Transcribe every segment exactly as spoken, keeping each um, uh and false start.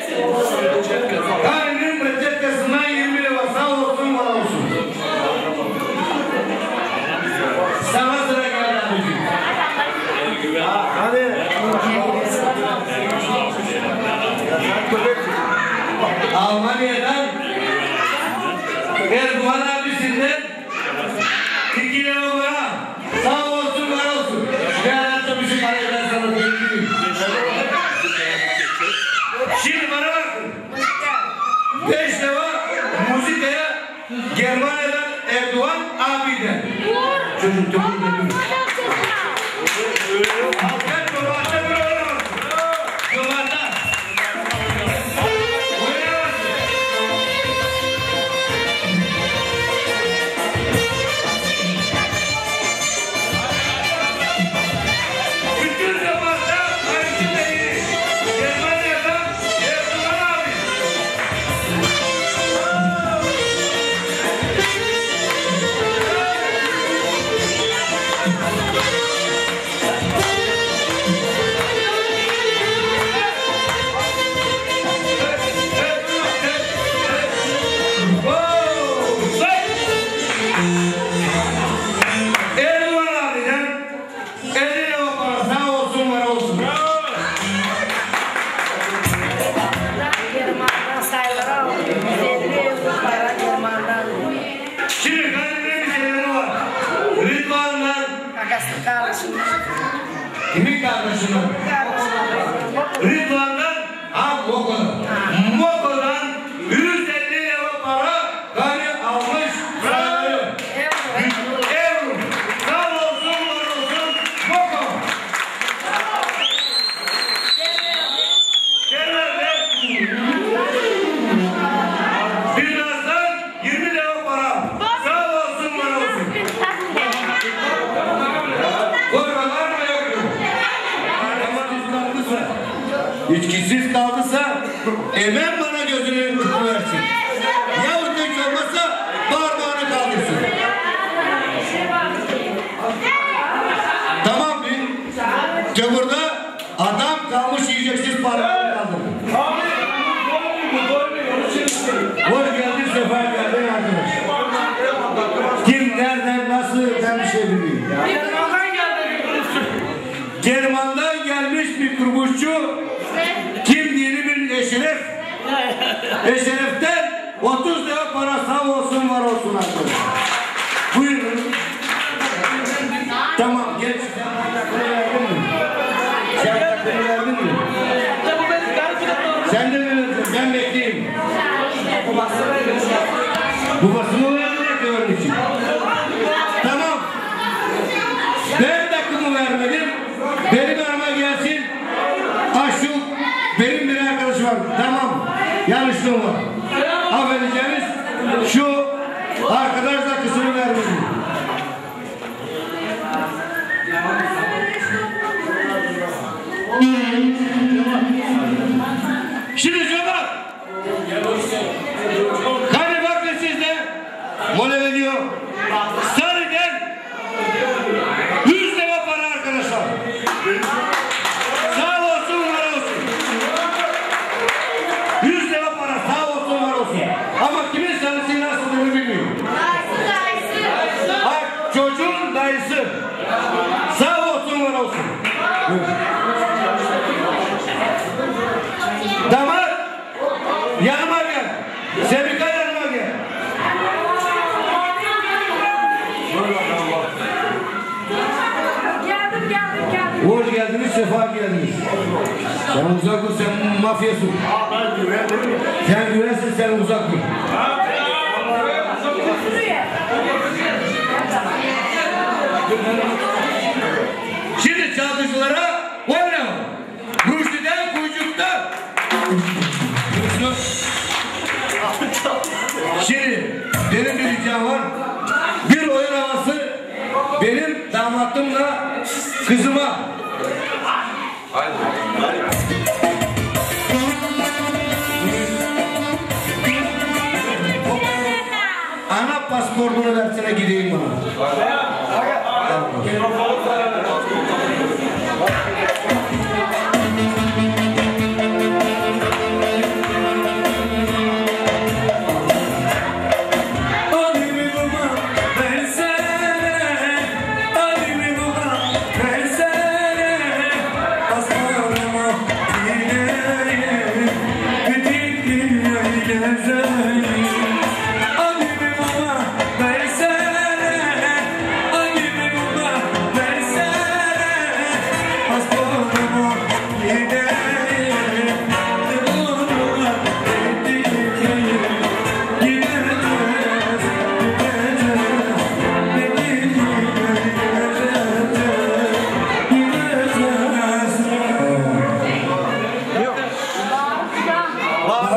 Karının reçetesinden yirmi lira sağ olsun var olsun. Sana sıra geldi abicim. Hadi. Almanya'dan Erdoğan abisinden iki lira var. Sağ olsun var olsun. Değerli bizim parayı ben sana döndüreyim. Şimdi bana bakın. Beş lira müzikaya Germanya'dan Erdoğan abiden. Çocuk çocuk dedim. Halkan çobanca bir oynamaz. Çobanca. Kimin kardeşinin? Rıdvan'dan ha Moko'dan. Moko'dan yüz elli lira para gari almış paraları. Euro. Sağ olsun var olsun Moko. Birazdan yirmi lira para. Sağ olsun var olsun. Korkalar mı yok? İçkisiz kaldıysa hemen bana gözünü versin. Yahut hiç olmazsa parmağını kaldırsın. Tamam mı? Çamurda adam kalmış yiyeceksiz parmağını kaldırın. Hoş geldin, sefa geldin arkadaş. Kim, nereden, nasıl, ben bir şey bilmiyorum. German'dan gelmiş bir kurbuşçu. Kim dini bir Eşref. Eşref'ten otuz lira para sağ olsun var olsun arkadaşlar. Buyurun. Tamam geç. Sen takımı verdin mi? Sen takımı verdin mi? Sen de mi verdin? Ben bekleyeyim. Babasını vermeyecek de onun için. Tamam. Ben takımı vermedim. Benim arama gelsin. Aşık benim bir arkadaşım var. Tamam. Yanlışlığım var. Affedeceğiniz şu arkadaş da kısmını vermedim. Şimdi şuna hani bakın sizde mola veriyor. Sarı'dan yüz lira para arkadaşlar. Sağ olsun var olsun. Yüz lira para sağ olsun var olsun. Ama kimin sarısı nasıl bilmiyorum. Bak çocuğun dayısı. Sağ olsun var olsun. Damat yanıma gel. Sevika yanıma gel. Geldim geldim geldim. Hoş geldiniz, sefa geldiniz. Sen uzak dur, sen mafyasın. Sen güvensin, sen uzak dur. Şimdi çalgıcılara oynayalım. Rüştü'den kuyucukta. Şimdi benim bir ricam var. Bir oyun havası benim damatımla kızıma. Ana pasportunu versene gideyim bana.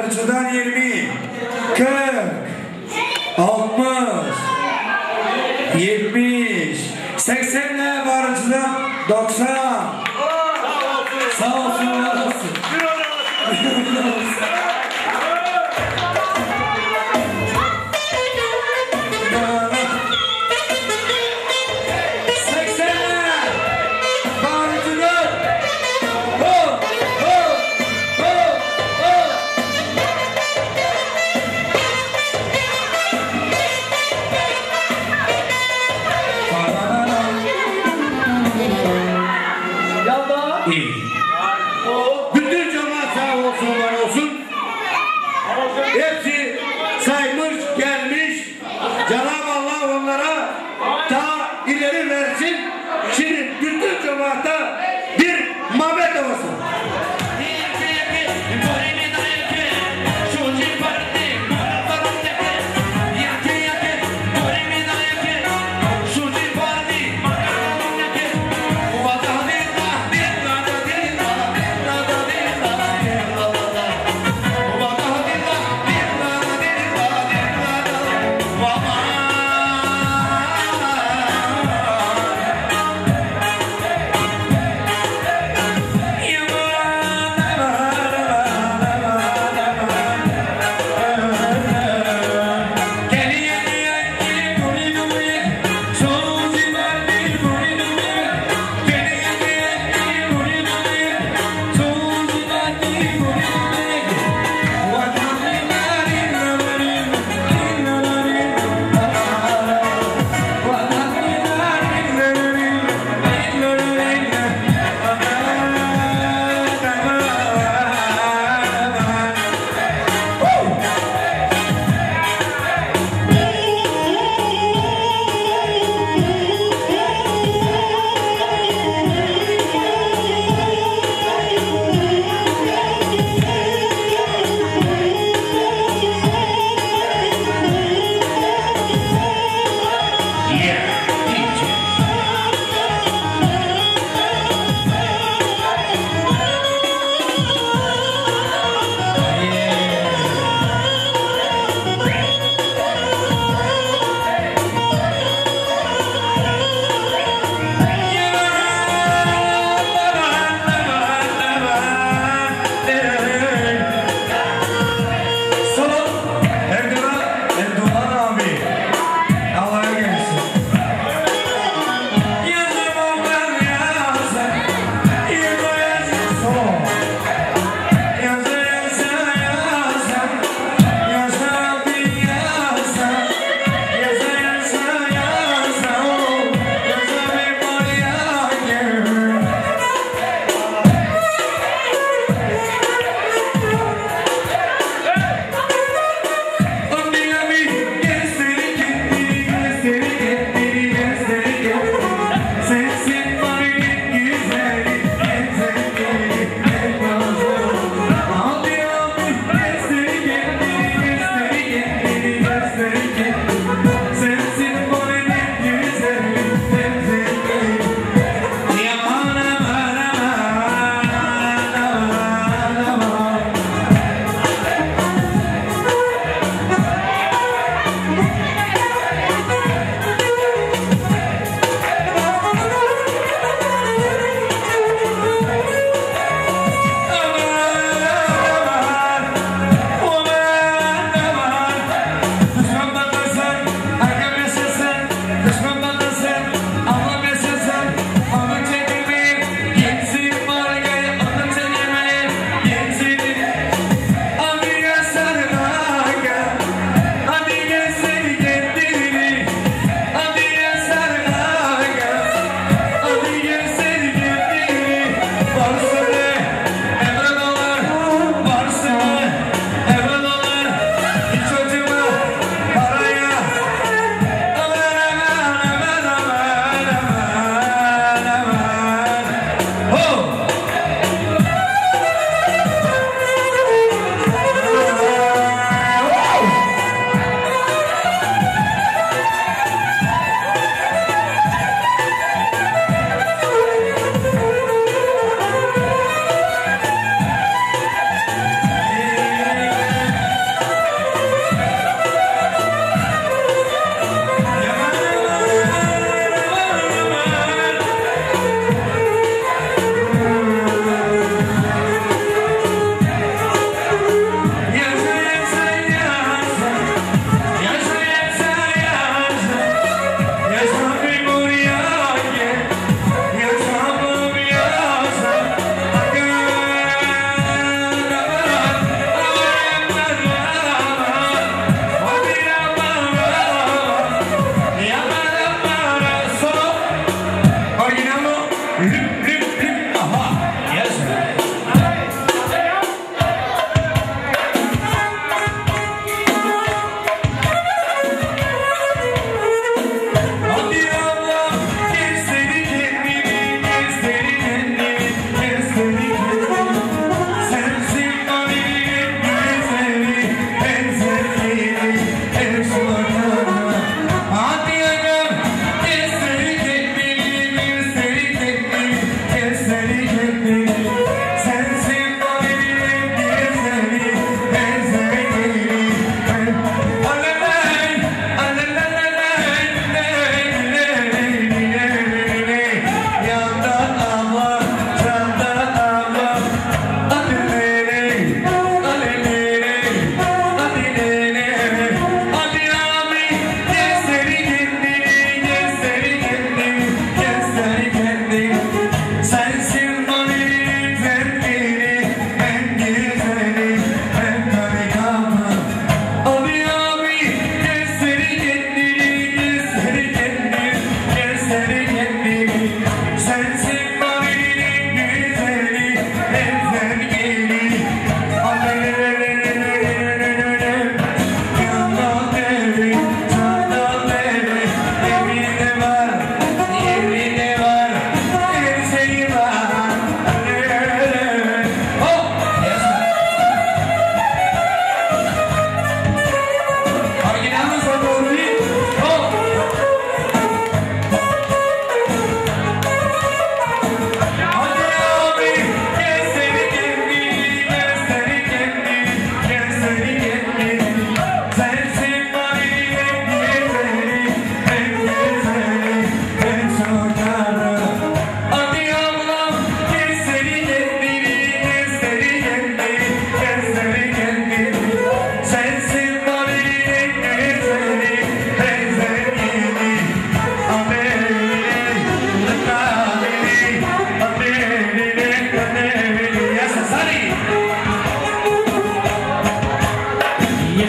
Barıcı'dan yirmi, kırk, altmış, yetmiş, seksenle Barıcı'dan doksan. Sağ olsun, var olsun. Bütün cemaat sağ olsun, var olsun.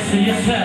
Sekiz sen.